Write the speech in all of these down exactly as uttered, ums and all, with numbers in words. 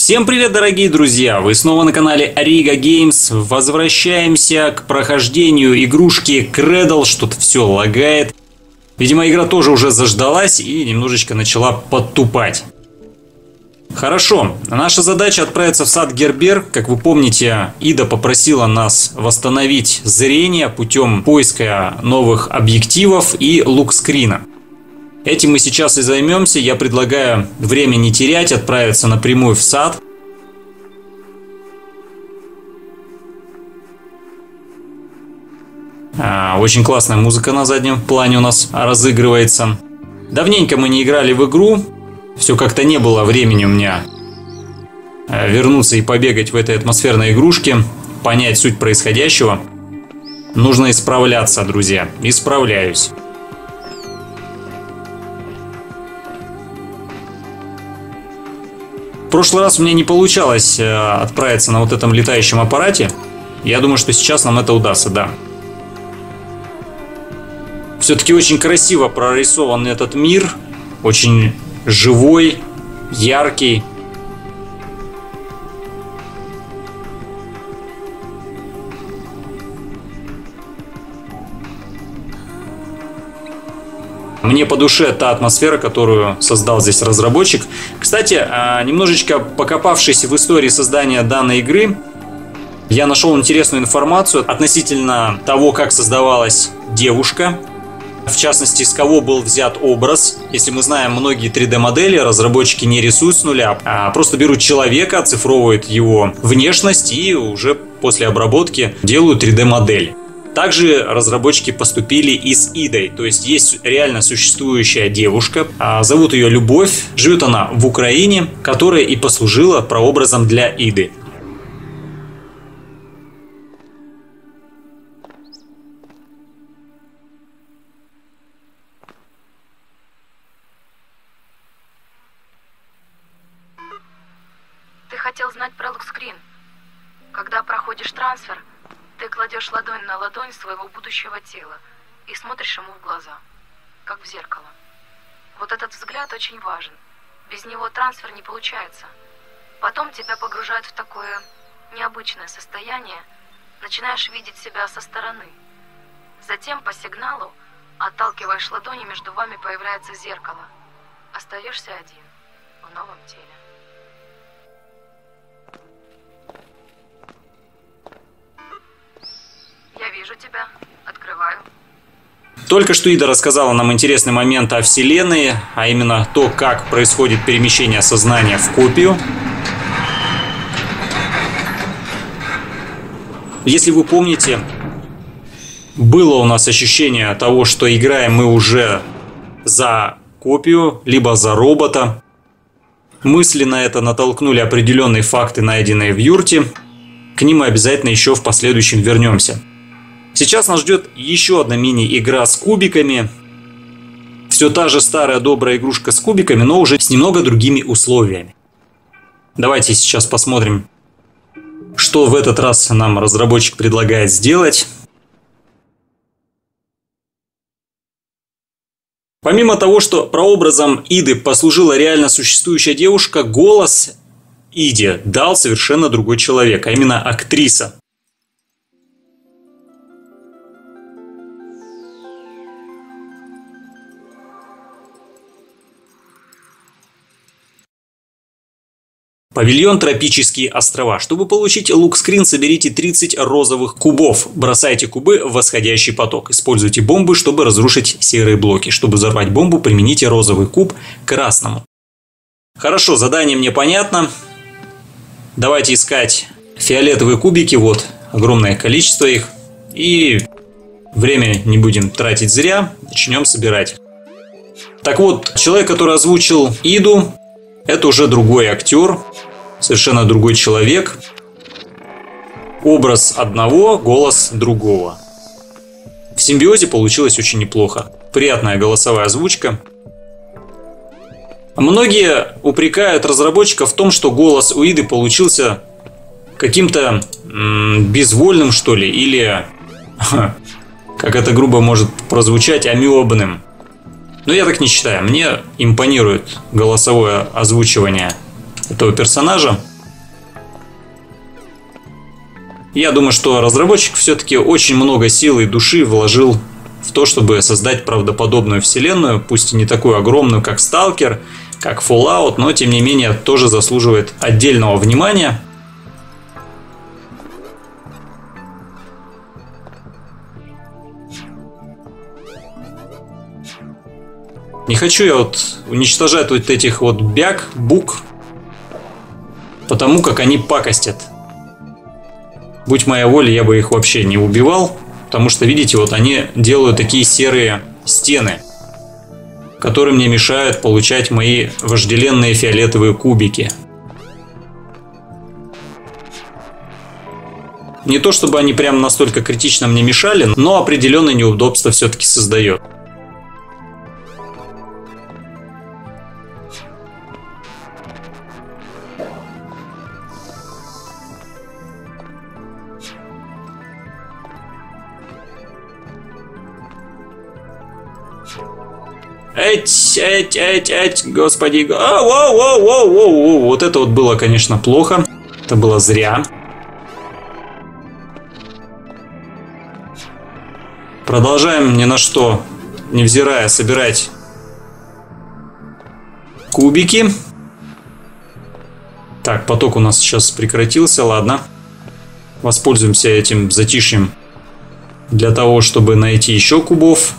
Всем привет, дорогие друзья! Вы снова на канале Ariga Games. Возвращаемся к прохождению игрушки Cradle. Что-то все лагает. Видимо, игра тоже уже заждалась и немножечко начала подтупать. Хорошо, наша задача отправиться в сад Гербер. Как вы помните, Ида попросила нас восстановить зрение путем поиска новых объективов и лукскрина. Этим мы сейчас и займемся. Я предлагаю время не терять, отправиться напрямую в сад. А, очень классная музыка на заднем плане у нас разыгрывается. Давненько мы не играли в игру. Все как-то не было времени у меня вернуться и побегать в этой атмосферной игрушке, понять суть происходящего. Нужно исправляться, друзья. Исправляюсь. В прошлый раз у меня не получалось отправиться на вот этом летающем аппарате. Я думаю, что сейчас нам это удастся, да. Все-таки очень красиво прорисован этот мир. Очень живой, яркий. Мне по душе та атмосфера, которую создал здесь разработчик. Кстати, немножечко покопавшись в истории создания данной игры, я нашел интересную информацию относительно того, как создавалась девушка. В частности, с кого был взят образ. Если мы знаем, многие три дэ модели разработчики не рисуют с нуля, а просто берут человека, оцифровывают его внешность и уже после обработки делают три дэ модель. Также разработчики поступили и с Идой, то есть есть реально существующая девушка, зовут ее Любовь, живет она в Украине, которая и послужила прообразом для Иды. Ты хотел знать про лукскрин? Когда проходишь трансфер, ты кладешь ладонь на ладонь своего будущего тела и смотришь ему в глаза, как в зеркало. Вот этот взгляд очень важен. Без него трансфер не получается. Потом тебя погружают в такое необычное состояние, начинаешь видеть себя со стороны. Затем по сигналу отталкиваешь ладони, между вами появляется зеркало. Остаешься один в новом теле. Я вижу тебя. Открываю. Только что Ида рассказала нам интересный момент о Вселенной, а именно то, как происходит перемещение сознания в копию. Если вы помните, было у нас ощущение того, что играем мы уже за копию, либо за робота. Мысленно это натолкнули определенные факты, найденные в юрте. К ним мы обязательно еще в последующем вернемся. Сейчас нас ждет еще одна мини-игра с кубиками. Все та же старая добрая игрушка с кубиками, но уже с немного другими условиями. Давайте сейчас посмотрим, что в этот раз нам разработчик предлагает сделать. Помимо того, что прообразом Иды послужила реально существующая девушка, голос Иде дал совершенно другой человек, а именно актриса. Павильон Тропические острова. Чтобы получить лукскрин, соберите тридцать розовых кубов. Бросайте кубы в восходящий поток. Используйте бомбы, чтобы разрушить серые блоки. Чтобы взорвать бомбу, примените розовый куб к красному. Хорошо, задание мне понятно. Давайте искать фиолетовые кубики. Вот, огромное количество их. И время не будем тратить зря. Начнем собирать. Так вот, человек, который озвучил Иду, это уже другой актер. Совершенно другой человек. Образ одного, голос другого. В симбиозе получилось очень неплохо. Приятная голосовая озвучка. Многие упрекают разработчиков в том, что голос у Иды получился каким-то безвольным, что ли, или, как это грубо может прозвучать, амебным. Но я так не считаю. Мне импонирует голосовое озвучивание этого персонажа. Я думаю, что разработчик все-таки очень много сил и души вложил в то, чтобы создать правдоподобную вселенную, пусть и не такую огромную, как Stalker, как Fallout, но тем не менее тоже заслуживает отдельного внимания. Не хочу я вот уничтожать вот этих вот бяк, бук, потому как они пакостят. Будь моя воля, я бы их вообще не убивал, потому что, видите, вот они делают такие серые стены, которые мне мешают получать мои вожделенные фиолетовые кубики. Не то чтобы они прям настолько критично мне мешали, но определенное неудобство все-таки создает. Эть, эть, эть, эть, господи. А, воу, воу, воу, воу, воу. Вот это вот было, конечно, плохо. Это было зря. Продолжаем ни на что, невзирая, собирать кубики. Так, поток у нас сейчас прекратился, ладно. Воспользуемся этим затишьем для того, чтобы найти еще кубов.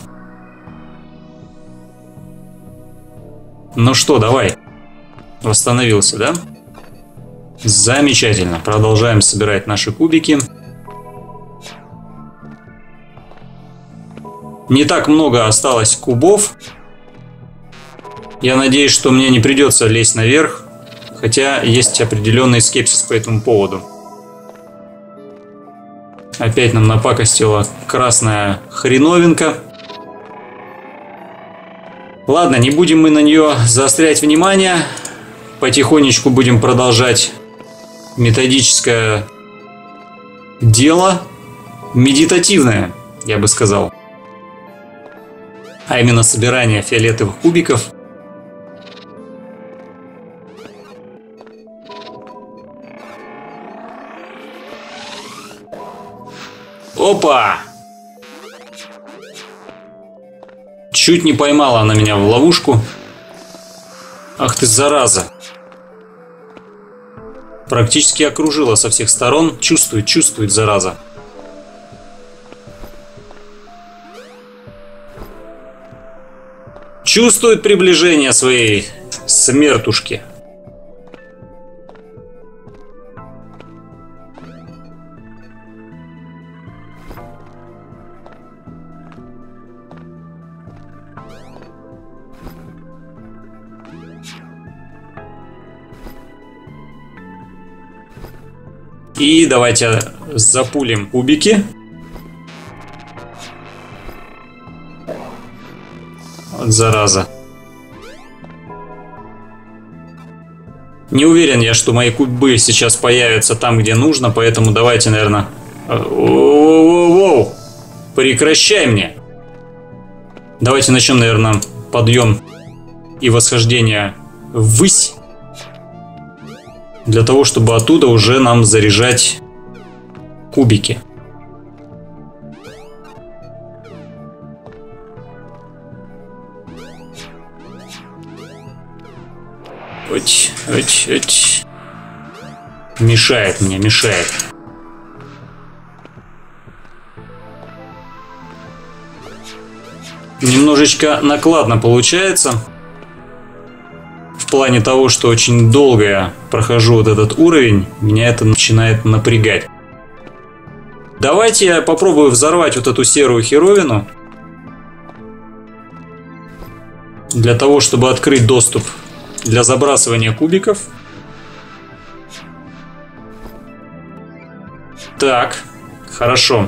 Ну что, давай. Восстановился, да? Замечательно. Продолжаем собирать наши кубики. Не так много осталось кубов. Я надеюсь, что мне не придется лезть наверх. Хотя есть определенный скепсис по этому поводу. Опять нам напакостила красная хреновинка. Ладно, не будем мы на нее заострять внимание. Потихонечку будем продолжать методическое дело. Медитативное, я бы сказал. А именно собирание фиолетовых кубиков. Опа! Чуть не поймала она меня в ловушку. Ах ты, зараза. Практически окружила со всех сторон. Чувствует, чувствует, зараза. Чувствует приближение своей смертушки. И давайте запулим кубики. Вот зараза. Не уверен я, что мои кубы сейчас появятся там, где нужно, поэтому давайте, наверное... Воу-воу-воу! Прекращай мне! Давайте начнем, наверное, подъем и восхождение ввысь. Для того, чтобы оттуда уже нам заряжать кубики. Уть, уть, уть. Мешает мне, мешает. Немножечко накладно получается. В плане того, что очень долго я прохожу вот этот уровень, меня это начинает напрягать. Давайте я попробую взорвать вот эту серую херовину. Для того, чтобы открыть доступ для забрасывания кубиков. Так, хорошо.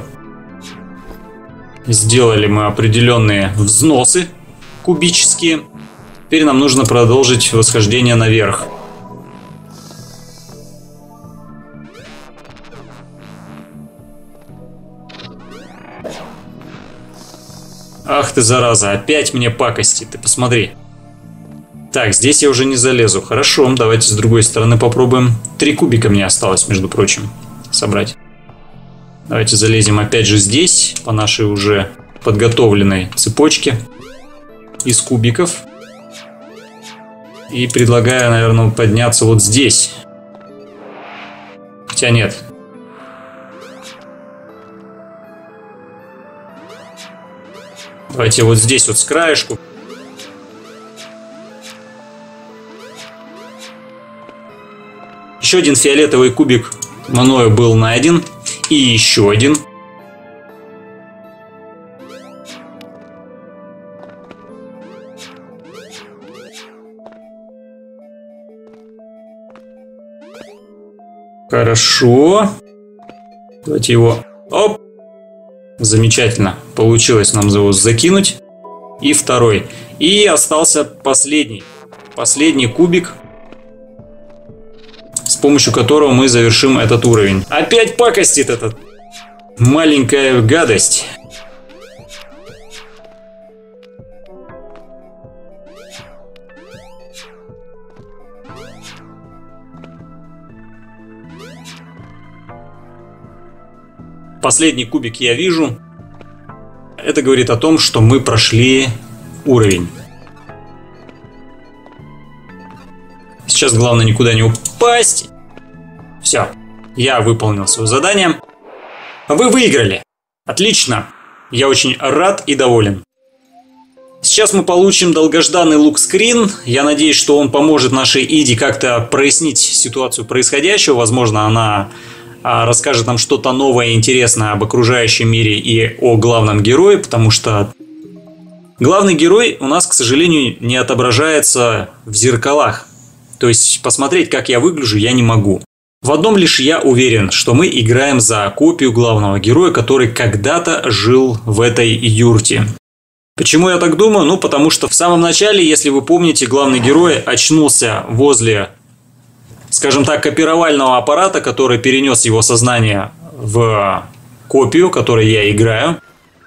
Сделали мы определенные взносы кубические. Теперь нам нужно продолжить восхождение наверх. Ах ты, зараза, опять мне пакости, ты посмотри. Так, здесь я уже не залезу. Хорошо, давайте с другой стороны попробуем. Три кубика мне осталось, между прочим, собрать. Давайте залезем опять же здесь, по нашей уже подготовленной цепочке из кубиков. И предлагаю, наверное, подняться вот здесь. Хотя нет. Давайте вот здесь вот с краешку. Еще один фиолетовый кубик мною был найден. И еще один. Хорошо. Давайте его... Оп! Замечательно. Получилось нам его закинуть. И второй. И остался последний. Последний кубик, с помощью которого мы завершим этот уровень. Опять пакостит этот. Маленькая гадость. Последний кубик я вижу. Это говорит о том, что мы прошли уровень. Сейчас главное никуда не упасть. Все, я выполнил свое задание. Вы выиграли. Отлично. Я очень рад и доволен. Сейчас мы получим долгожданный лук-скрин. Я надеюсь, что он поможет нашей Иди как-то прояснить ситуацию происходящего. Возможно, она расскажет нам что-то новое и интересное об окружающем мире и о главном герое, потому что главный герой у нас, к сожалению, не отображается в зеркалах. То есть посмотреть, как я выгляжу, я не могу. В одном лишь я уверен, что мы играем за копию главного героя, который когда-то жил в этой юрте. Почему я так думаю? Ну, потому что в самом начале, если вы помните, главный герой очнулся возле, скажем так, копировального аппарата, который перенес его сознание в копию, которой я играю.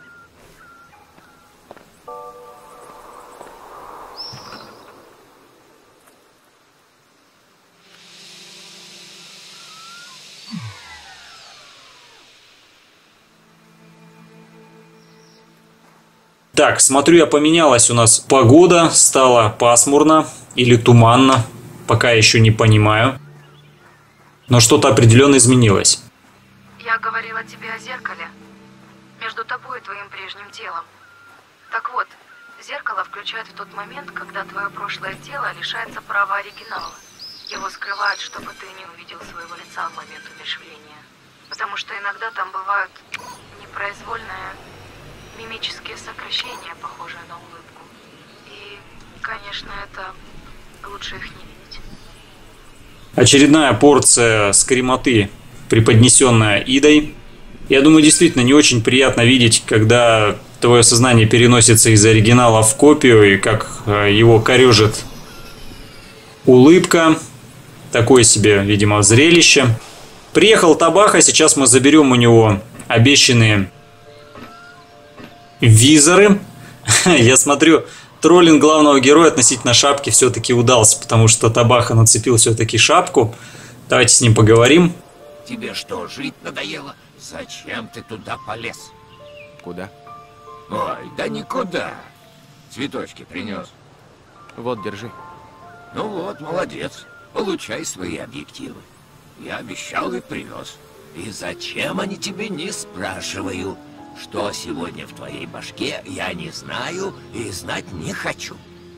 Так, смотрю, я поменялась у нас погода, стало пасмурно или туманно, пока еще не понимаю, но что-то определенно изменилось. Я говорила тебе о зеркале между тобой и твоим прежним телом. Так вот, зеркало включают в тот момент, когда твое прошлое тело лишается права оригинала. Его скрывают, чтобы ты не увидел своего лица в момент умерщвления. Потому что иногда там бывают непроизвольные мимические сокращения, похожие на улыбку. И, конечно, это лучше их не видеть. Очередная порция скремоты, преподнесенная Идой. Я думаю, действительно не очень приятно видеть, когда твое сознание переносится из оригинала в копию, и как его корежит улыбка. Такое себе, видимо, зрелище. Приехал Табаха, сейчас мы заберем у него обещанные визоры. Я смотрю, троллинг главного героя относительно шапки все-таки удался, потому что Табаха нацепил все-таки шапку. Давайте с ним поговорим. Тебе что, жить надоело? Зачем ты туда полез? Куда? Ой, да никуда. Цветочки принес. Вот, держи. Ну вот, молодец. Получай свои объективы. Я обещал и привез. И зачем они тебе, не спрашиваю. Что сегодня в твоей башке, я не знаю и знать не хочу.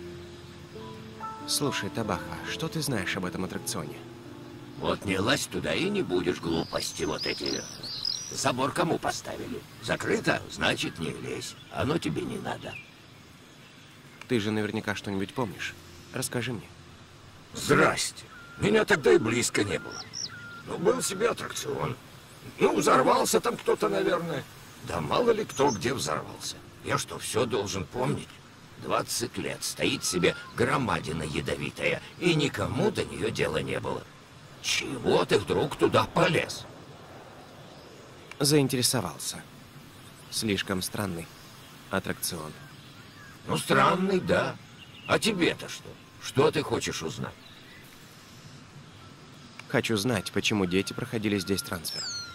Слушай, Табаха, что ты знаешь об этом аттракционе? Вот не лазь туда и не будешь глупости вот эти. Забор кому поставили? Закрыто? Значит, не лезь. Оно тебе не надо. Ты же наверняка что-нибудь помнишь. Расскажи мне. Здрасте. Меня тогда и близко не было. Ну, был себе аттракцион. Ну, взорвался там кто-то, наверное. Да мало ли кто где взорвался. Я что, все должен помнить? двадцать лет стоит себе громадина ядовитая, и никому до нее дела не было. Чего ты вдруг туда полез? Заинтересовался. Слишком странный аттракцион. Ну, странный, да. А тебе-то что? Что ты хочешь узнать? Хочу знать, почему дети проходили здесь трансфер.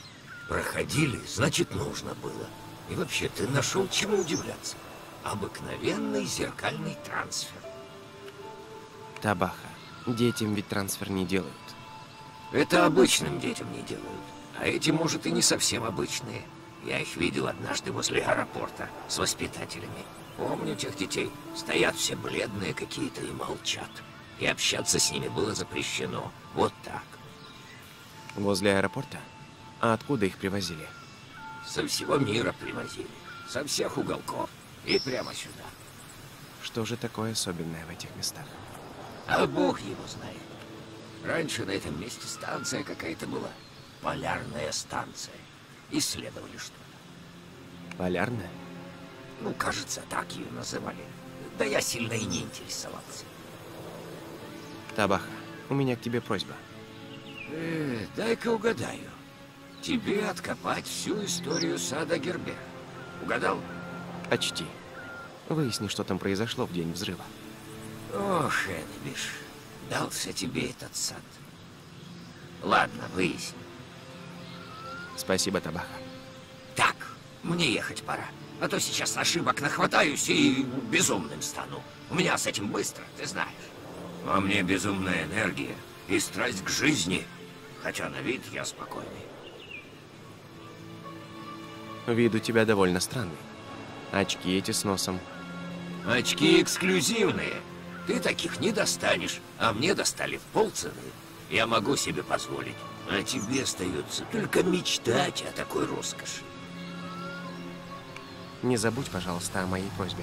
Проходили, значит, нужно было. И вообще, ты нашел чему удивляться. Обыкновенный зеркальный трансфер. Табаха. Детям ведь трансфер не делают. Это обычным детям не делают. А эти, может, и не совсем обычные. Я их видел однажды возле аэропорта с воспитателями. Помню тех детей. Стоят все бледные какие-то и молчат. И общаться с ними было запрещено. Вот так. Возле аэропорта? А откуда их привозили? Со всего мира привозили. Со всех уголков. И прямо сюда. Что же такое особенное в этих местах? А бог его знает. Раньше на этом месте станция какая-то была. Полярная станция. Исследовали что-то. Полярная? Ну, кажется, так ее называли. Да я сильно и не интересовался. Табаха, у меня к тебе просьба. Э, дай-ка угадаю. Тебе откопать всю историю сада Гербера. Угадал? Почти. Выясни, что там произошло в день взрыва. Ох, Эннебиш, дался тебе этот сад. Ладно, выясни. Спасибо, Табаха. Так, мне ехать пора. А то сейчас ошибок нахватаюсь и безумным стану. У меня с этим быстро, ты знаешь. Во мне безумная энергия и страсть к жизни. Хотя на вид я спокойный. Вид у тебя довольно странный. Очки эти с носом. Очки эксклюзивные. Ты таких не достанешь, а мне достали в полцены. Я могу себе позволить. А тебе остается только мечтать о такой роскоши. Не забудь, пожалуйста, о моей просьбе.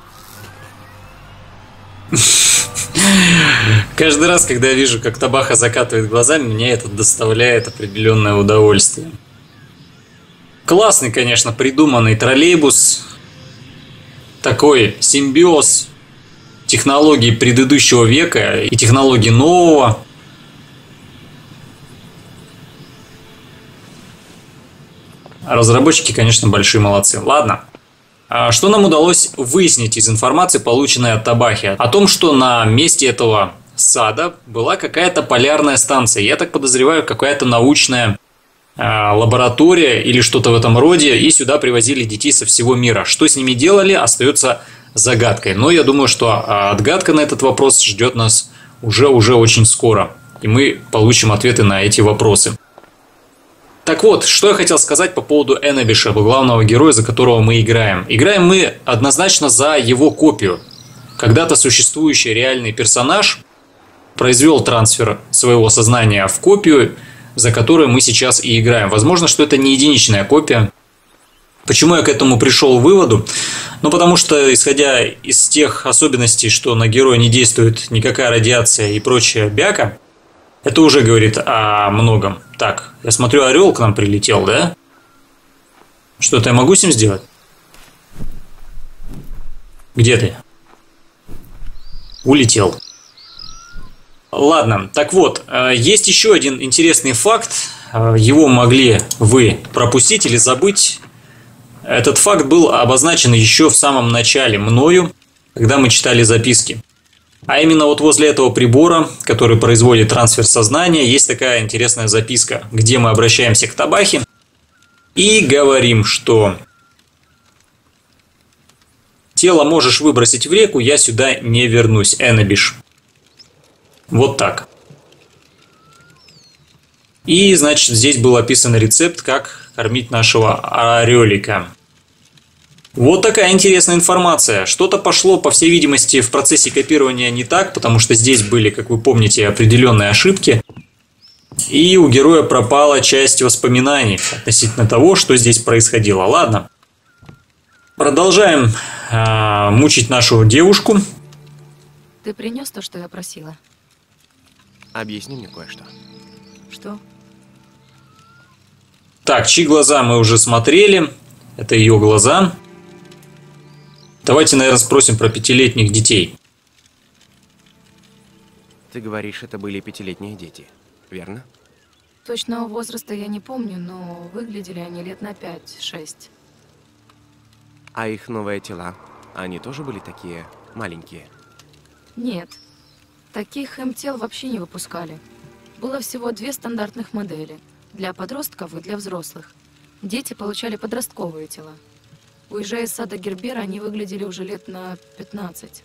Каждый раз, когда я вижу, как Табаха закатывает глаза, мне это доставляет определенное удовольствие. Классный, конечно, придуманный троллейбус. Такой симбиоз технологий предыдущего века и технологий нового. Разработчики, конечно, большие молодцы. Ладно. Что нам удалось выяснить из информации, полученной от Табахи? О том, что на месте этого сада была какая-то полярная станция. Я так подозреваю, какая-то научная э, лаборатория или что-то в этом роде. И сюда привозили детей со всего мира. Что с ними делали, остается загадкой. Но я думаю, что отгадка на этот вопрос ждет нас уже-уже очень скоро. И мы получим ответы на эти вопросы. Так вот, что я хотел сказать по поводу Эннебиша, главного героя, за которого мы играем. Играем мы однозначно за его копию. Когда-то существующий реальный персонаж произвел трансфер своего сознания в копию, за которой мы сейчас и играем. Возможно, что это не единичная копия. Почему я к этому пришел выводу? Ну, потому что, исходя из тех особенностей, что на героя не действует никакая радиация и прочая бяка, это уже говорит о многом. Так, я смотрю, орел к нам прилетел, да? Что-то я могу с ним сделать? Где ты? Улетел. Ладно, так вот, есть еще один интересный факт. Его могли вы пропустить или забыть. Этот факт был обозначен еще в самом начале мною, когда мы читали записки. А именно вот возле этого прибора, который производит трансфер сознания, есть такая интересная записка, где мы обращаемся к Табахе и говорим, что тело можешь выбросить в реку, я сюда не вернусь, Эннебиш. Вот так. И, значит, здесь был описан рецепт, как кормить нашего орелика. Вот такая интересная информация. Что-то пошло, по всей видимости, в процессе копирования не так, потому что здесь были, как вы помните, определенные ошибки. И у героя пропала часть воспоминаний относительно того, что здесь происходило. Ладно. Продолжаем э, мучить нашу девушку. Ты принес то, что я просила? Объясни мне кое-что. Что? Так, чьи глаза мы уже смотрели. Это ее глаза. Давайте, наверное, спросим про пятилетних детей. Ты говоришь, это были пятилетние дети, верно? Точного возраста я не помню, но выглядели они лет на пять-шесть. А их новые тела, они тоже были такие маленькие? Нет. Таких эм-тел вообще не выпускали. Было всего две стандартных модели. Для подростков и для взрослых. Дети получали подростковые тела. Уезжая из сада Гербера, они выглядели уже лет на пятнадцать.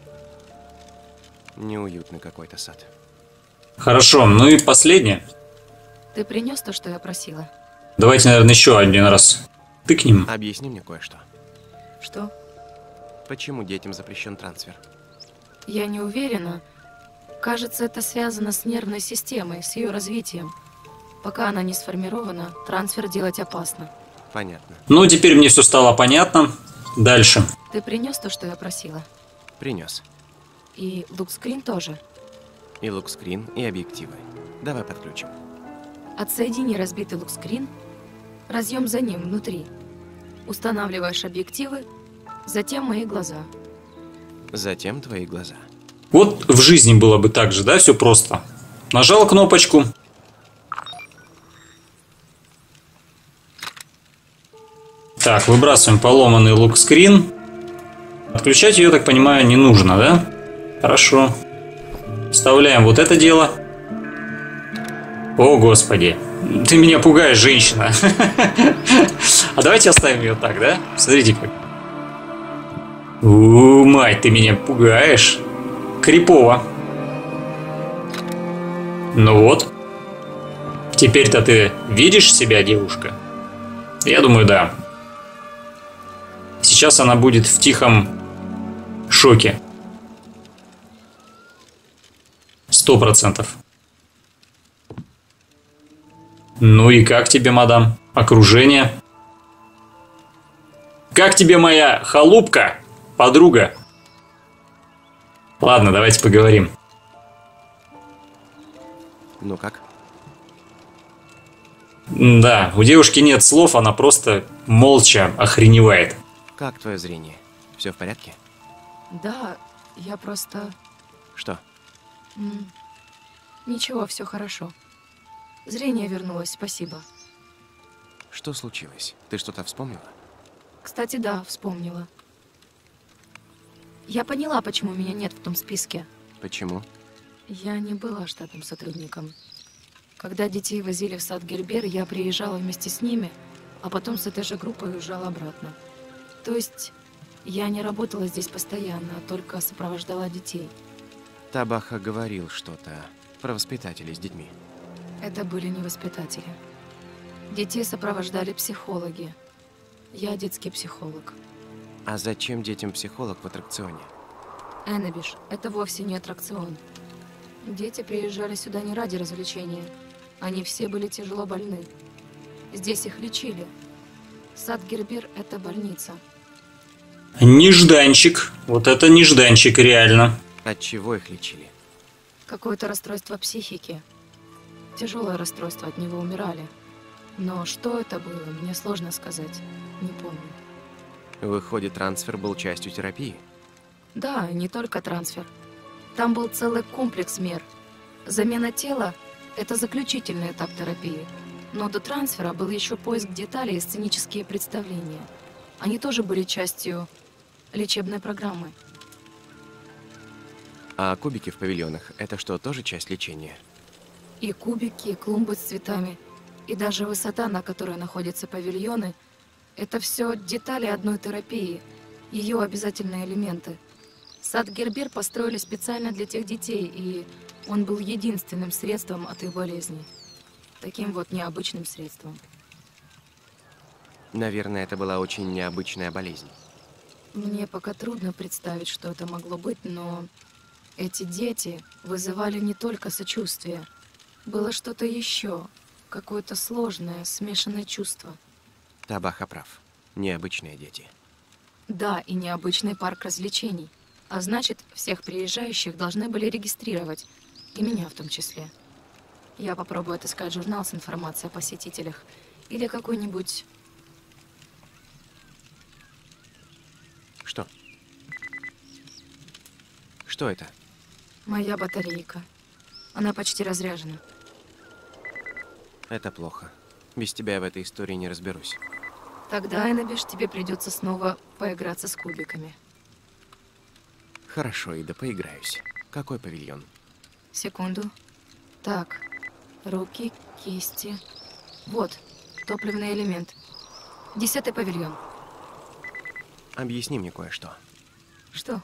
Неуютный какой-то сад. Хорошо, ну и последнее. Ты принес то, что я просила? Давайте, наверное, еще один раз тыкнем. Объясни мне кое-что. Что? Почему детям запрещен трансфер? Я не уверена. Кажется, это связано с нервной системой, с ее развитием. Пока она не сформирована, трансфер делать опасно. Понятно. Ну, теперь мне все стало понятно. Дальше. Ты принес то, что я просила? Принес. И лукскрин тоже? И лукскрин, и объективы. Давай подключим. Отсоедини разбитый лукскрин, разъем за ним внутри. Устанавливаешь объективы, затем мои глаза. Затем твои глаза. Вот в жизни было бы так же, да, все просто. Нажал кнопочку. Так, выбрасываем поломанный лукскрин. Отключать ее, так понимаю, не нужно, да? Хорошо. Вставляем вот это дело. О, господи. Ты меня пугаешь, женщина. А давайте оставим ее так, да? Смотрите как. У, мать, ты меня пугаешь. Крипово. Ну вот. Теперь-то ты видишь себя, девушка? Я думаю, да. Сейчас она будет в тихом шоке. Сто процентов. Ну и как тебе, мадам? Окружение? Как тебе моя халупка, подруга? Ладно, давайте поговорим. Ну как? Да, у девушки нет слов, она просто молча охреневает. Как твое зрение? Все в порядке? Да, я просто... Что? М, Ничего, все хорошо. Зрение вернулось, спасибо. Что случилось? Ты что-то вспомнила? Кстати, да, вспомнила. Я поняла, почему меня нет в том списке. Почему? Я не была штатным сотрудником. Когда детей возили в сад Гербер, я приезжала вместе с ними, а потом с этой же группой уезжала обратно. То есть я не работала здесь постоянно, а только сопровождала детей. Табаха говорил что-то про воспитателей с детьми. Это были не воспитатели. Детей сопровождали психологи. Я детский психолог. А зачем детям психолог в аттракционе? Эннебиш, это вовсе не аттракцион. Дети приезжали сюда не ради развлечения. Они все были тяжело больны. Здесь их лечили. Сад Гербер – это больница. Нежданчик. Вот это нежданчик, реально. От чего их лечили? Какое-то расстройство психики. Тяжелое расстройство, от него умирали. Но что это было, мне сложно сказать. Не помню. Выходит, трансфер был частью терапии? Да, не только трансфер. Там был целый комплекс мер. Замена тела – это заключительный этап терапии. Но до трансфера был еще поиск деталей и сценические представления. Они тоже были частью лечебной программы. А кубики в павильонах – это что, тоже часть лечения? И кубики, и клумбы с цветами, и даже высота, на которой находятся павильоны – это все детали одной терапии, ее обязательные элементы. Сад Гербер построили специально для тех детей, и он был единственным средством от их болезни. Таким вот необычным средством. Наверное, это была очень необычная болезнь. Мне пока трудно представить, что это могло быть, но эти дети вызывали не только сочувствие. Было что-то еще, какое-то сложное, смешанное чувство. Табаха прав. Необычные дети. Да, и необычный парк развлечений. А значит, всех приезжающих должны были регистрировать. И меня в том числе. Я попробую отыскать журнал с информацией о посетителях. Или какой-нибудь... Что? Что это? Моя батарейка. Она почти разряжена. Это плохо. Без тебя я в этой истории не разберусь. Тогда, Эннебиш, тебе придется снова поиграться с кубиками. Хорошо, Ида, поиграюсь. Какой павильон? Секунду. Так, руки, кисти. Вот, топливный элемент. Десятый павильон. Объясни мне кое-что. Что?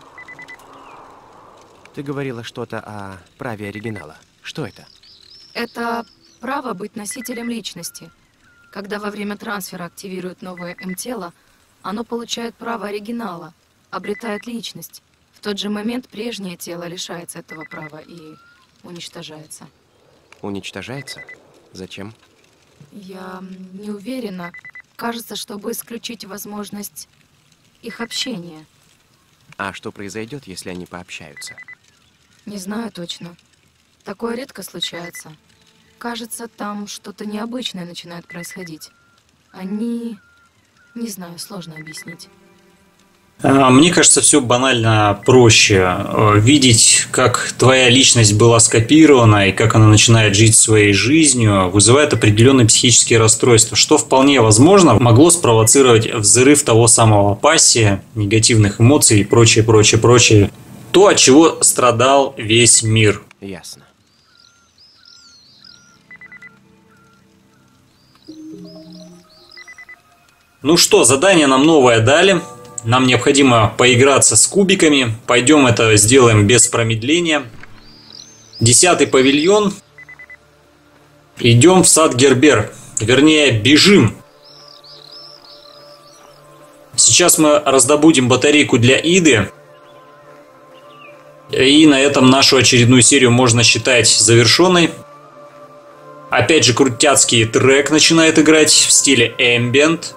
Ты говорила что-то о праве оригинала. Что это? Это право быть носителем личности. Когда во время трансфера активируют новое М-тело, оно получает право оригинала, обретает личность. В тот же момент прежнее тело лишается этого права и уничтожается. Уничтожается? Зачем? Я не уверена. Кажется, чтобы исключить возможность их общения. А что произойдет, если они пообщаются? Не знаю точно. Такое редко случается. Кажется, там что-то необычное начинает происходить. Они... Не знаю, сложно объяснить. Мне кажется, все банально проще. Видеть, как твоя личность была скопирована и как она начинает жить своей жизнью, вызывает определенные психические расстройства, что вполне возможно могло спровоцировать взрыв того самого апатии, негативных эмоций и прочее, прочее, прочее. То, от чего страдал весь мир. Ясно. Ну что, задание нам новое дали. Нам необходимо поиграться с кубиками. Пойдем это сделаем без промедления. Десятый павильон. Идем в сад Гербер. Вернее, бежим. Сейчас мы раздобудем батарейку для Иды. И на этом нашу очередную серию можно считать завершенной. Опять же, крутяцкий трек начинает играть в стиле ambient.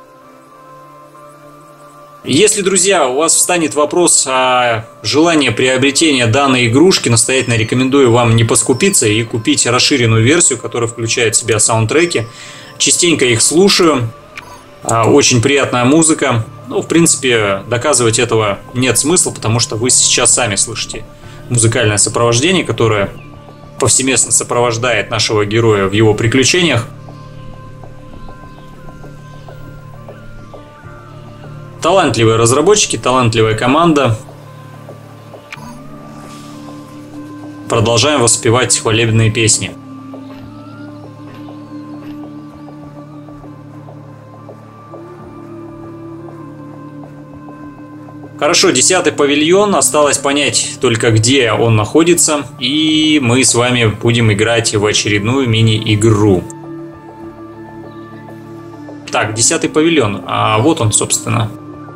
Если, друзья, у вас встанет вопрос о желании приобретения данной игрушки, настоятельно рекомендую вам не поскупиться и купить расширенную версию, которая включает в себя саундтреки. Частенько их слушаю. Очень приятная музыка. Ну, в принципе, доказывать этого нет смысла, потому что вы сейчас сами слышите музыкальное сопровождение, которое повсеместно сопровождает нашего героя в его приключениях. Талантливые разработчики, талантливая команда. Продолжаем воспевать хвалебные песни. Хорошо, десятый павильон. Осталось понять только, где он находится. И мы с вами будем играть в очередную мини-игру. Так, десятый павильон. А вот он, собственно.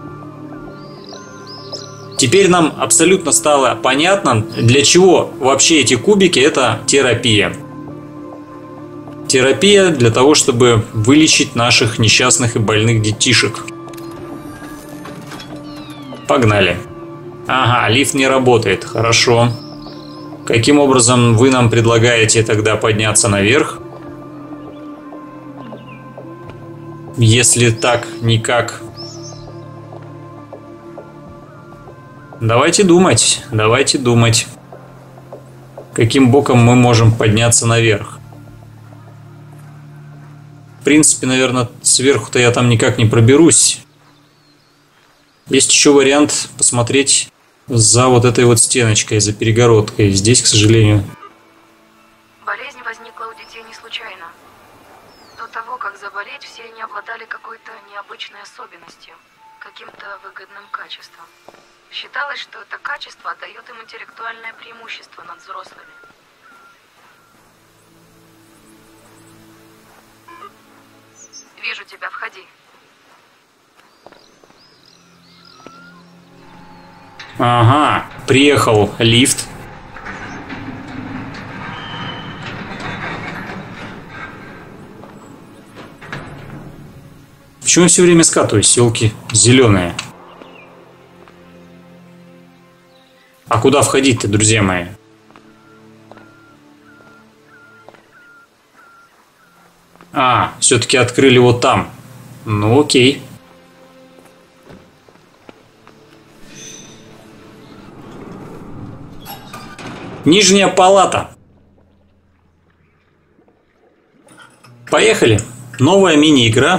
Теперь нам абсолютно стало понятно, для чего вообще эти кубики. Это терапия. Терапия для того, чтобы вылечить наших несчастных и больных детишек. Погнали. Ага, лифт не работает. Хорошо. Каким образом вы нам предлагаете тогда подняться наверх? Если так, никак. Давайте думать, давайте думать. Каким боком мы можем подняться наверх? В принципе, наверное, сверху-то я там никак не проберусь. Есть еще вариант посмотреть за вот этой вот стеночкой, за перегородкой. Здесь, к сожалению... Болезнь возникла у детей не случайно. До того, как заболеть, все они обладали какой-то необычной особенностью, каким-то выгодным качеством. Считалось, что это качество дает им интеллектуальное преимущество над взрослыми. Вижу тебя, входи. Ага, приехал лифт. Почему я все время скатываюсь, елки зеленые? А куда входить-то, друзья мои? А, все-таки открыли вот там. Ну окей. Нижняя палата. Поехали. Новая мини-игра.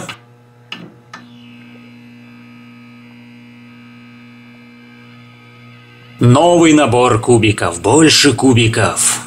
Новый набор кубиков. Больше кубиков.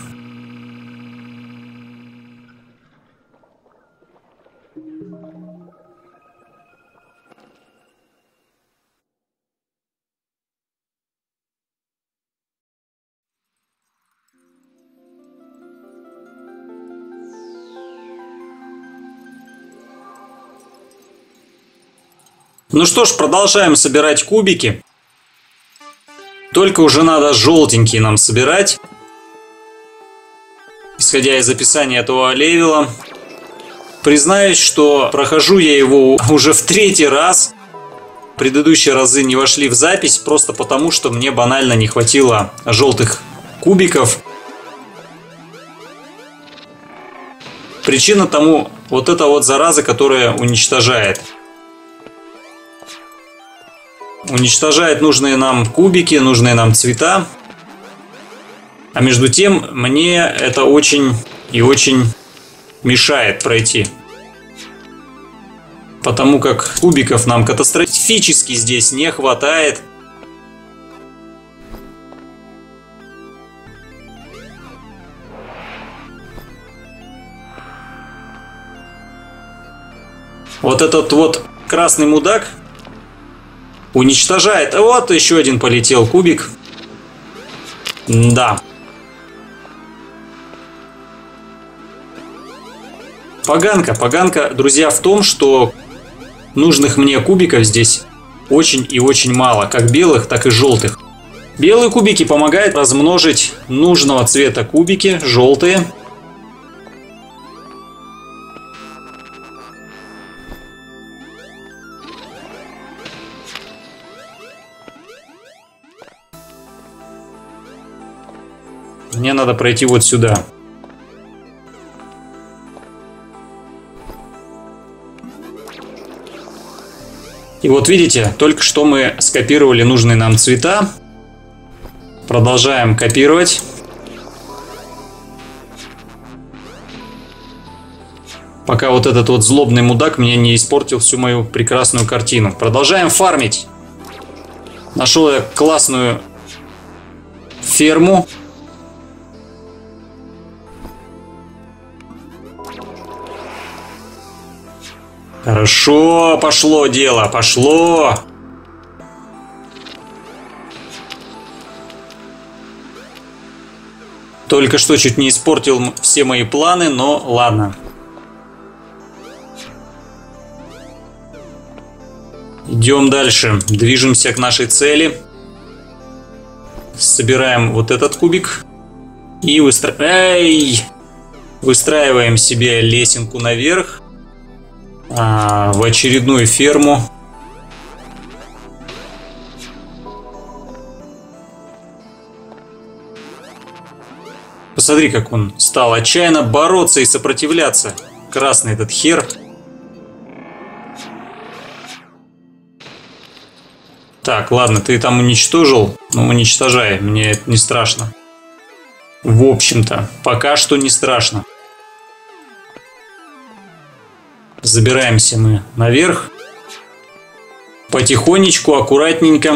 Ну что ж, продолжаем собирать кубики. Только уже надо желтенькие нам собирать. Исходя из описания этого левела. Признаюсь, что прохожу я его уже в третий раз. Предыдущие разы не вошли в запись, просто потому, что мне банально не хватило желтых кубиков. Причина тому вот эта вот зараза, которая уничтожает. Уничтожает нужные нам кубики, нужные нам цвета. А между тем, мне это очень и очень мешает пройти. Потому как кубиков нам катастрофически здесь не хватает. Вот этот вот красный мудак уничтожает. Вот еще один полетел кубик. Да. Поганка. Поганка, друзья, в том, что нужных мне кубиков здесь очень и очень мало. Как белых, так и желтых. Белые кубики помогают размножить нужного цвета кубики. Желтые. Мне надо пройти вот сюда. И вот видите, только что мы скопировали нужные нам цвета. Продолжаем копировать. Пока вот этот вот злобный мудак мне не испортил всю мою прекрасную картину. Продолжаем фармить. Нашел я классную ферму. Хорошо, пошло дело, пошло. Только что чуть не испортил все мои планы, но ладно. Идем дальше, движемся к нашей цели. Собираем вот этот кубик и выстра... Эй! выстраиваем себе лесенку наверх. А, в очередную ферму. Посмотри, как он стал отчаянно бороться и сопротивляться. Красный этот хер. Так, ладно, ты там уничтожил. Ну, уничтожай, мне это не страшно. В общем-то, пока что не страшно. Забираемся мы наверх. Потихонечку, аккуратненько.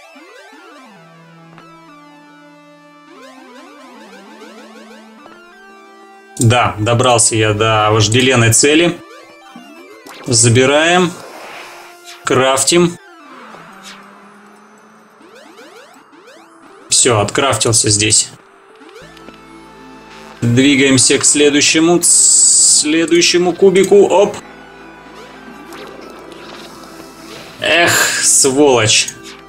Да, добрался я до вожделенной цели. Забираем. Крафтим. Все, открафтился здесь. Двигаемся к следующему, следующему кубику. Оп. Эх, сволочь.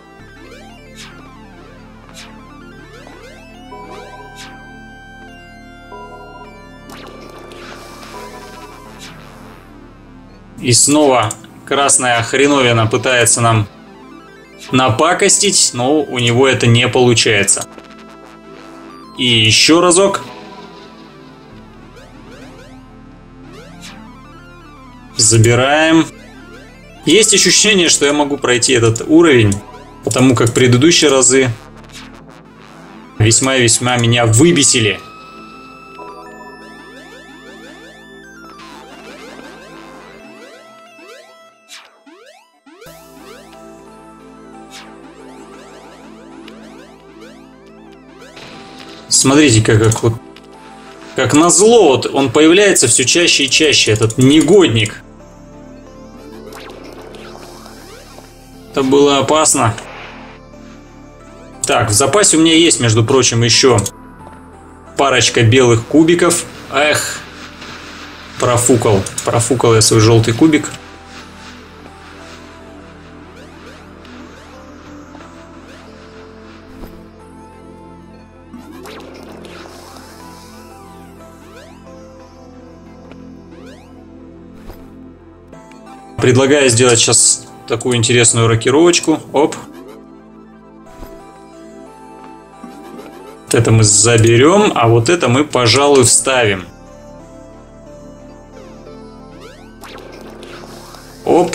И снова красная хреновина пытается нам напакостить, но у него это не получается. И еще разок. Забираем. Есть ощущение, что я могу пройти этот уровень, потому как предыдущие разы весьма и весьма меня выбесили. Смотрите, как, как вот, как назло, вот он появляется все чаще и чаще, этот негодник. Это было опасно. Так, в запасе у меня есть, между прочим, еще парочка белых кубиков. Эх, профукал, профукал я свой желтый кубик. Предлагаю сделать сейчас такую интересную рокировочку. Оп. Вот это мы заберем, а вот это мы, пожалуй, вставим. Оп.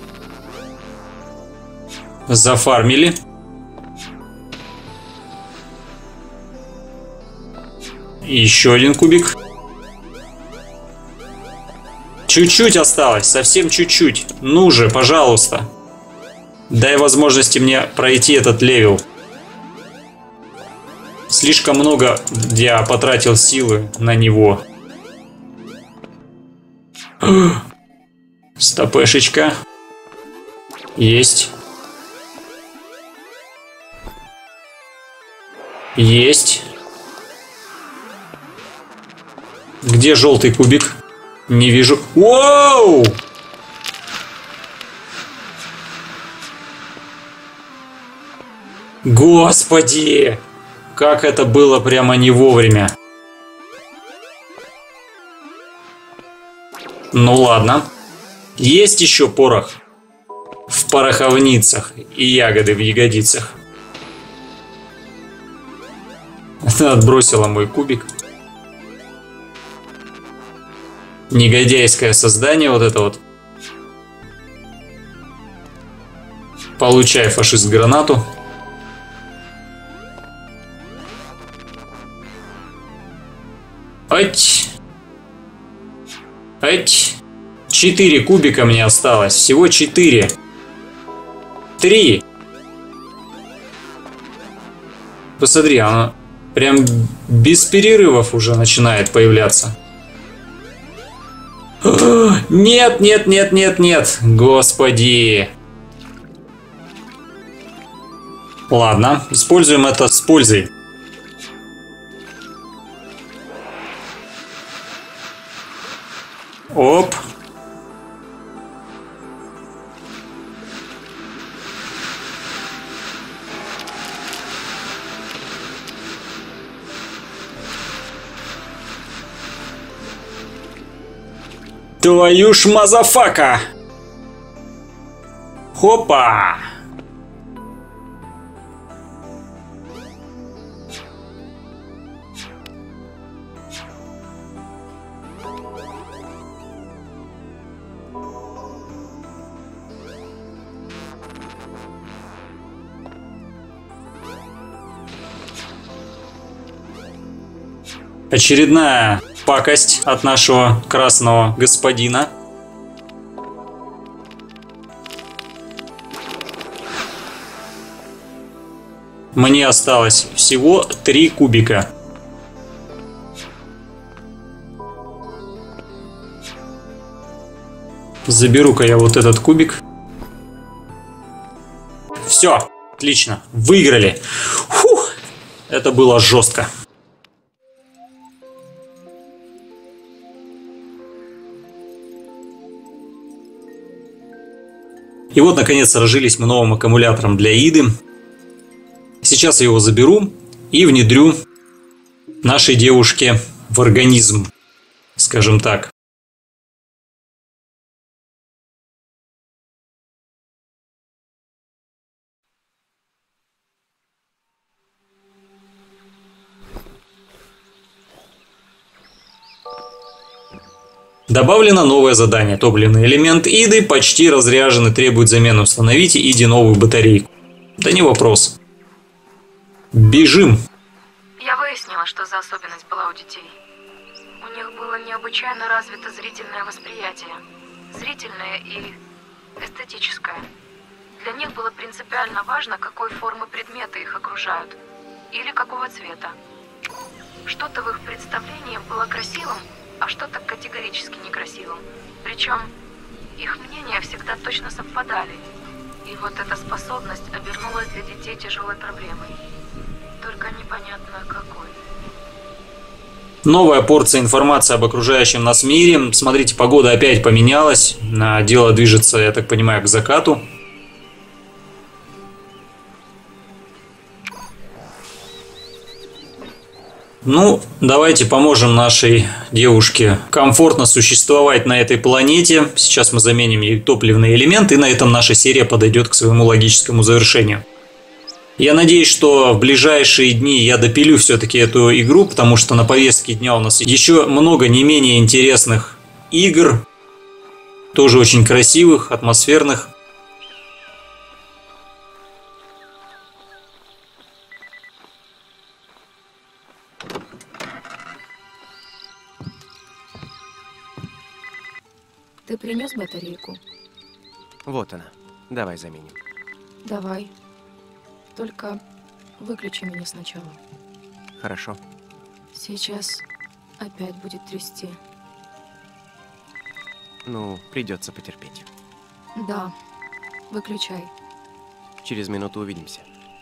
Зафармили. Еще один кубик. Чуть-чуть осталось, совсем чуть-чуть. Ну же, пожалуйста. Дай возможности мне пройти этот левел. Слишком много я потратил силы на него. Стопешечка. Есть. Есть. Где желтый кубик? Не вижу. Воу! Господи! Как это было прямо не вовремя. Ну ладно. Есть еще порох в пороховницах и ягоды в ягодицах. Она отбросила мой кубик. Негодяйское создание вот это вот. Получай, фашист, гранату. Ать. Ать. Четыре кубика мне осталось. Всего четыре. Три. Посмотри, оно прям без перерывов уже начинает появляться. Нет, нет, нет, нет, нет. Господи. Ладно, используем это с пользой. Оп. Твою ж мазафака! Хопа! Очередная пакость от нашего красного господина. Мне осталось всего три кубика. Заберу-ка я вот этот кубик. Все, отлично, выиграли. Фух, это было жестко. И вот, наконец, разжились мы новым аккумулятором для Иды. Сейчас я его заберу и внедрю нашей девушке в организм, скажем так. Добавлено новое задание. Топливный элемент Иды почти разряжен и требует замены. Установите Иде новую батарейку. Да не вопрос. Бежим. Я выяснила, что за особенность была у детей. У них было необычайно развито зрительное восприятие. Зрительное и эстетическое. Для них было принципиально важно, какой формы предметы их окружают. Или какого цвета. Что-то в их представлении было красивым, а что-то категорически некрасивым. Причем их мнения всегда точно совпадали. И вот эта способность обернулась для детей тяжелой проблемой. Только непонятно какой. Новая порция информации об окружающем нас мире. Смотрите, погода опять поменялась. Дело движется, я так понимаю, к закату. Ну, давайте поможем нашей девушке комфортно существовать на этой планете. Сейчас мы заменим ей топливный элемент, и на этом наша серия подойдет к своему логическому завершению. Я надеюсь, что в ближайшие дни я допилю все-таки эту игру, потому что на повестке дня у нас еще много не менее интересных игр, тоже очень красивых, атмосферных. Ты принес батарейку? Вот она. Давай заменим. Давай. Только выключи меня сначала. Хорошо. Сейчас опять будет трясти. Ну, придется потерпеть. Да. Выключай. Через минуту увидимся.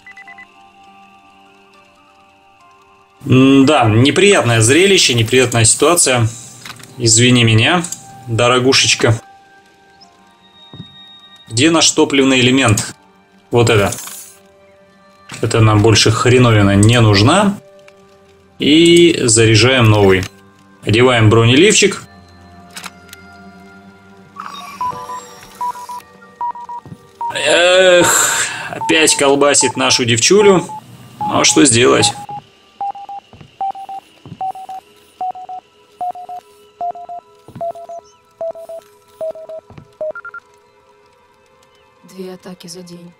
Да, неприятное зрелище, неприятная ситуация. Извини меня, дорогушечка. Где наш топливный элемент? Вот это. Это нам больше хреновина не нужна. И заряжаем новый. Одеваем бронеливчик. Эх, опять колбасит нашу девчулю. Ну а что сделать? Две атаки за день.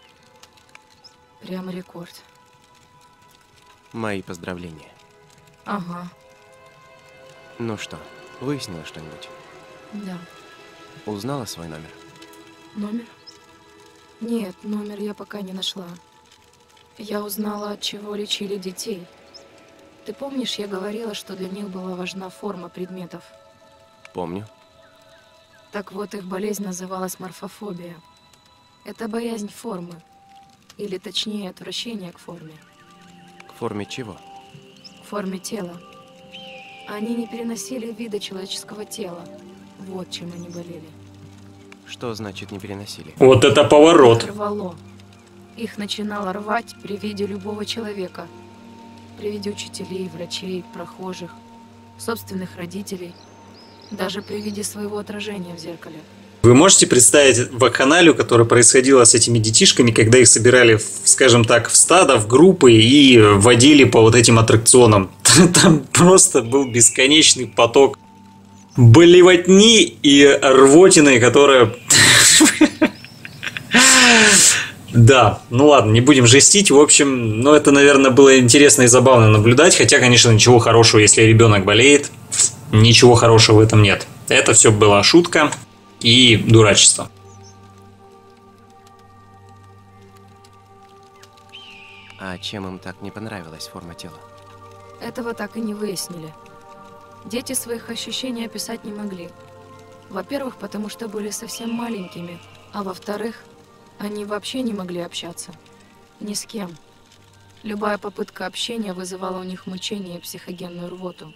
Прямо рекорд. Мои поздравления. Ага, Ну что, выяснила что-нибудь? да. Узнала свой номер? Номер? Нет, номер я пока не нашла. Я узнала, от чего лечили детей. Ты помнишь, я говорила, что для них была важна форма предметов? Помню. Так вот, их болезнь называлась морфофобия. Это боязнь формы. Или точнее, отвращение к форме. К форме чего? К форме тела. Они не переносили вида человеческого тела. Вот чем они болели. Что значит не переносили? Вот это поворот. Их рвало. Их начинало рвать при виде любого человека. При виде учителей, врачей, прохожих, собственных родителей. Даже при виде своего отражения в зеркале. Вы можете представить вакханалию, которая происходила с этими детишками, когда их собирали, скажем так, в стадо, в группы и водили по вот этим аттракционам? Там просто был бесконечный поток блевотни и рвотины, которая... Да, ну ладно, не будем жестить. В общем, ну это, наверное, было интересно и забавно наблюдать. Хотя, конечно, ничего хорошего, если ребенок болеет. Ничего хорошего в этом нет. Это все была шутка и дурачество. А чем им так не понравилась форма тела? Этого так и не выяснили. Дети своих ощущений описать не могли. Во-первых, потому что были совсем маленькими, а во-вторых, они вообще не могли общаться. Ни с кем. Любая попытка общения вызывала у них мучение и психогенную рвоту.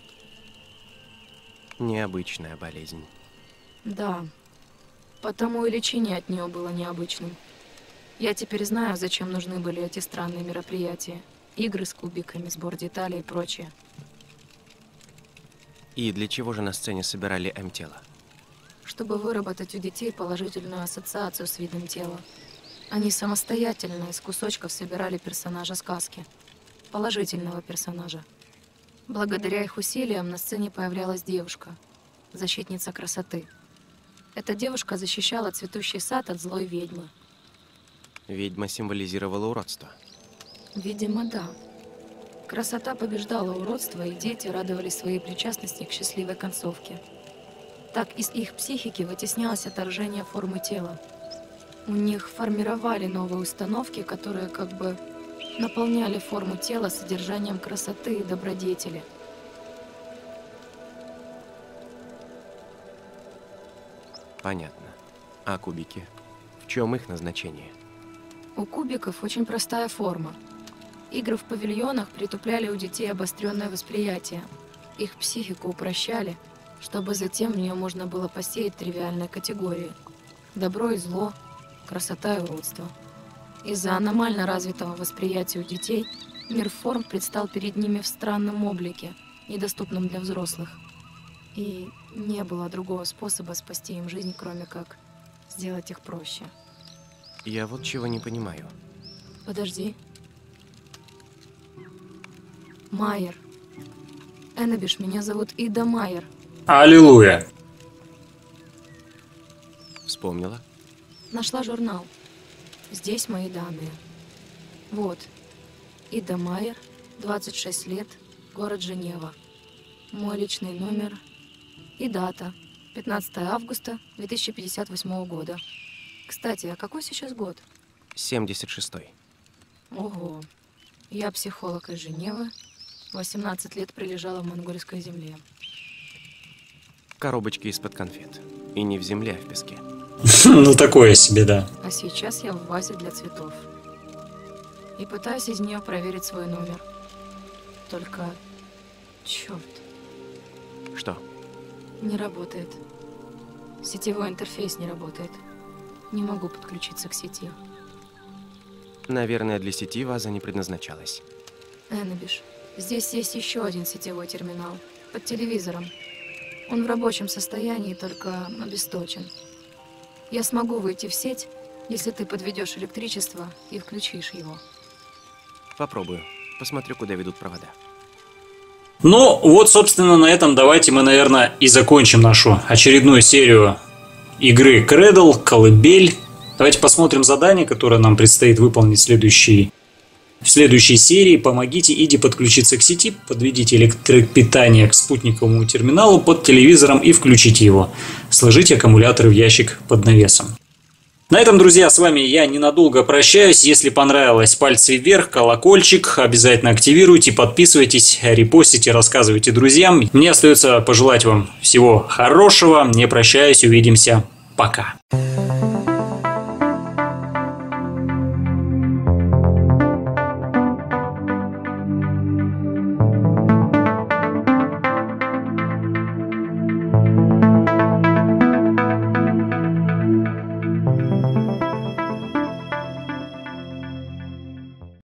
Необычная болезнь. Да. Потому и лечение от нее было необычным. Я теперь знаю, зачем нужны были эти странные мероприятия. Игры с кубиками, сбор деталей и прочее. И для чего же на сцене собирали М-тело? Чтобы выработать у детей положительную ассоциацию с видом тела. Они самостоятельно из кусочков собирали персонажа сказки. Положительного персонажа. Благодаря их усилиям на сцене появлялась девушка, защитница красоты. Эта девушка защищала цветущий сад от злой ведьмы. Ведьма символизировала уродство. Видимо, да. Красота побеждала уродство, и дети радовались своей причастности к счастливой концовке. Так из их психики вытеснялось отторжение формы тела. У них формировали новые установки, которые как бы наполняли форму тела содержанием красоты и добродетели. Понятно. А кубики? В чем их назначение? У кубиков очень простая форма. Игры в павильонах притупляли у детей обостренное восприятие. Их психику упрощали, чтобы затем в нее можно было посеять тривиальные категории. Добро и зло, красота и уродство. Из-за аномально развитого восприятия у детей Мир форм предстал перед ними в странном облике, недоступном для взрослых. И не было другого способа спасти им жизнь, кроме как сделать их проще. Я вот чего не понимаю. Подожди. Майер. Эннебиш, меня зовут Ида Майер. Аллилуйя. Вспомнила? Нашла журнал. Здесь мои данные. Вот. Ида Майер, двадцать шесть лет, город Женева. Мой личный номер и дата. пятнадцатое августа две тысячи пятьдесят восьмого года. Кстати, а какой сейчас год? семьдесят шестой. Ого. Я психолог из Женевы. восемнадцать лет пролежала в монгольской земле. Коробочки из-под конфет. И не в земле, а в песке. Ну, такое себе, да. А сейчас я в вазе для цветов. И пытаюсь из нее проверить свой номер. Только... Черт, Что? не работает. Сетевой интерфейс не работает. Не могу подключиться к сети. Наверное, для сети ваза не предназначалась. Эннебиш, здесь есть еще один сетевой терминал. Под телевизором. Он в рабочем состоянии, только обесточен. Я смогу выйти в сеть, если ты подведешь электричество и включишь его. Попробую. Посмотрю, куда ведут провода. Ну, вот, собственно, на этом давайте мы, наверное, и закончим нашу очередную серию игры Cradle, Колыбель. Давайте посмотрим задание, которое нам предстоит выполнить в следующей, в следующей серии. Помогите Иде подключиться к сети, подведите электропитание к спутниковому терминалу под телевизором и включите его. Сложите аккумуляторы в ящик под навесом. На этом, друзья, с вами я ненадолго прощаюсь. Если понравилось, пальцы вверх, колокольчик, обязательно активируйте, подписывайтесь, репостите, рассказывайте друзьям. Мне остается пожелать вам всего хорошего. Не прощаюсь, увидимся. Пока.